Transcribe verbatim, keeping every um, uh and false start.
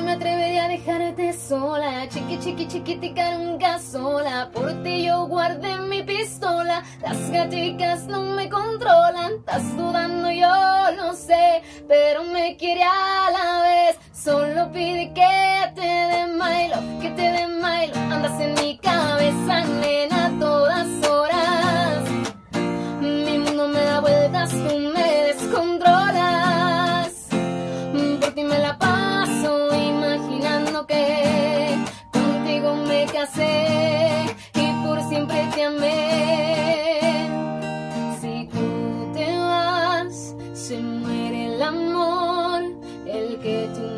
me atrevería a dejarte sola. Chiqui, chiqui, chiquitica, nunca sola. Por ti yo guardé mi pistola. Las gaticas no me controlan. Estás dudando, yo lo sé, pero me quiere a la vez. Solo pide que te dé my love, que te dé my love. Andas en mi cabeza, nena, a todas horas. Mi mundo me da vueltas, tú me descontrolas. Por ti me la paso imaginando que contigo me casé y por siempre te amé. Si tú te vas, se muere el amor, el que tú